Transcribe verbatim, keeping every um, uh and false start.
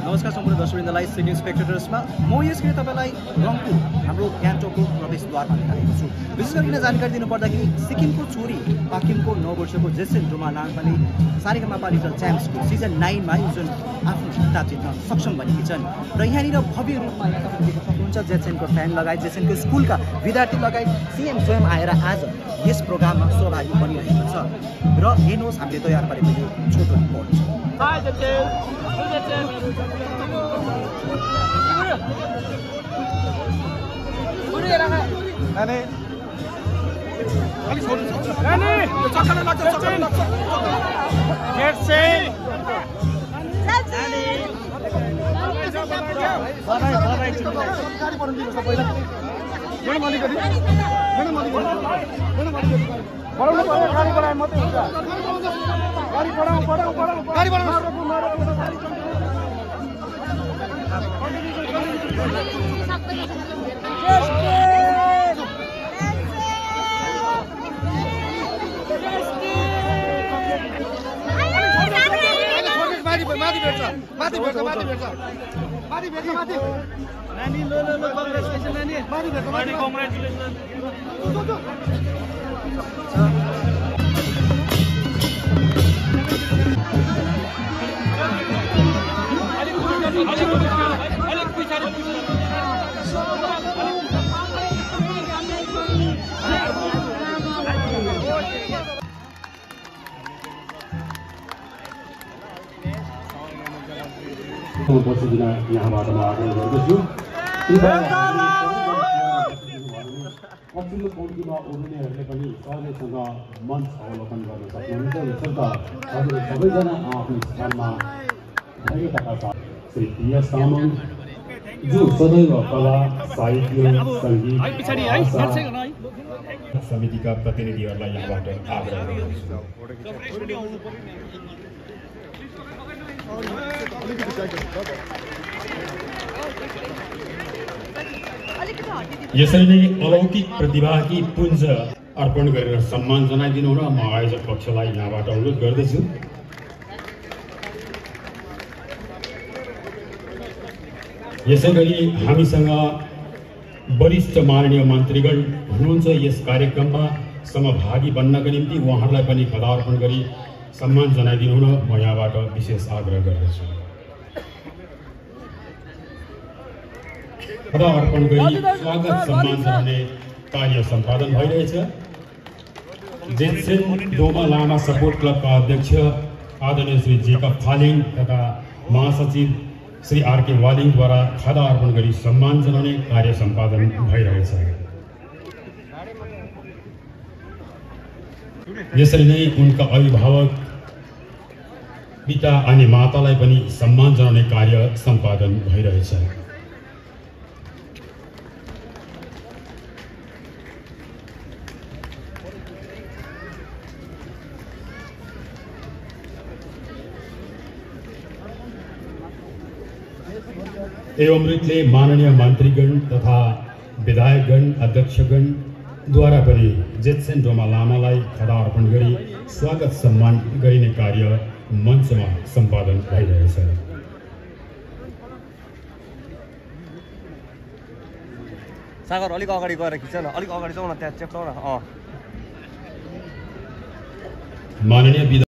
नमस्कार सम्पूर्ण दर्शकवृन्दलाई, सिक्किम स्पेक्टेटर्समा म यसरी तपाईलाई रङपू हाम्रो गान्तोकको प्रवेशद्वारमा देखाएको छु। विशेष गरी जानकारी दिनुपर्दाखेरि सिक्किमको छोरी पाकिमको नौ वर्षको जेसन डोमा लामाले सारेगामा लिल च्याम्प्सको सिजन नाइनमा जुन आफ्नो किताब जित्न सक्षम बनेकी छन् र यहाँनिर भव्य रूपमा देख्न सक्नुहुन्छ जेसनको फ्यान लगायत जेसनको स्कुलका विद्यार्थी लगायत सिएम स्वयं आएर आज यस प्रोग्राममा सहभागी बनिरहेको छ र हेर्नुहोस् हामीले तयार पारेको यो छोटो report. Hi, Jetshen. Hi, Jetshen. Nani. Nani. Jetshen. बढाउनु पर्यो, गाडी बढाए मात्रै हुन्छ। गाडी बढाऊ बढाऊ बढाऊ गाडी बढाऊ माथि माथि भेट्छ माथि भेट्छ माथि भेट्छ माथि भेट्छ माथि नानी लो लो लो कङ्ग्रेचुलेसन नानी माथि भेट्छ माथि कङ्ग्रेचुलेसन। दिन यहाँबाट म आग्रह गर्दछु पछिल्लो पङ्क्तिमा उभिनेहरूले पनि सहजैसँग मञ्च अवलोकन गर्न सक्नुहुन्छ। यसर्थ हजुर सबैजना आफ्नो स्थानमा भएका साथ श्री पिएस तामाङ जो सदैव कला साहित्य सङ्गीत समितिका प्रतिनिधिहरूलाई यहाँबाट आग्रह गर्दछु। यसरी नै अलौकिक प्रतिभाकी पुञ्ज अर्पण गरेर सम्मान जनाइदिनु हुन म आयोजक पक्षलाई यहाँबाट अनुरोध गर्दछु। यसै गरी हामीसँग वरिष्ठ माननीय मन्त्रीगण हुनुहुन्छ। यस कार्यक्रममा सहभागी बन्नका निम्ति उहाँहरूलाई पनि पदार्पण गरी सम्मान जनाइदिनु हुन म यहाँबाट विशेष आग्रह गर्दछु। पदार्पण गरी स्वागत सम्मान जनाउने कार्य सम्पादन भइरहेछ। जेटसेन डोना लामा सपोर्ट क्लबका अध्यक्ष आदरणीय श्री जेकब फालिङ तथा महासचिव श्री आर के वालिङद्वारा खादा अर्पण गरी सम्मान जनाउने कार्य सम्पादन भइरहेछ। यसरी नै उनका अभिभावक पिता अनि मातालाई पनि सम्मान जनाउने कार्य सम्पादन भइरहेछ। एवं रीतिले माननीय मन्त्रीगण तथा विधायकगण अध्यक्षगणद्वारा पनि जेटसेन डोना लामालाई खदा अर्पण गरी स्वागत सम्मान गरिने कार्य मञ्चमा सम्पादन भइरहेछ। सागर अलिक अगाडि गएर खिच न, अलिक अगाडि जाउँ न, त्यहाँ चेक जाउँ न। अँ माननीय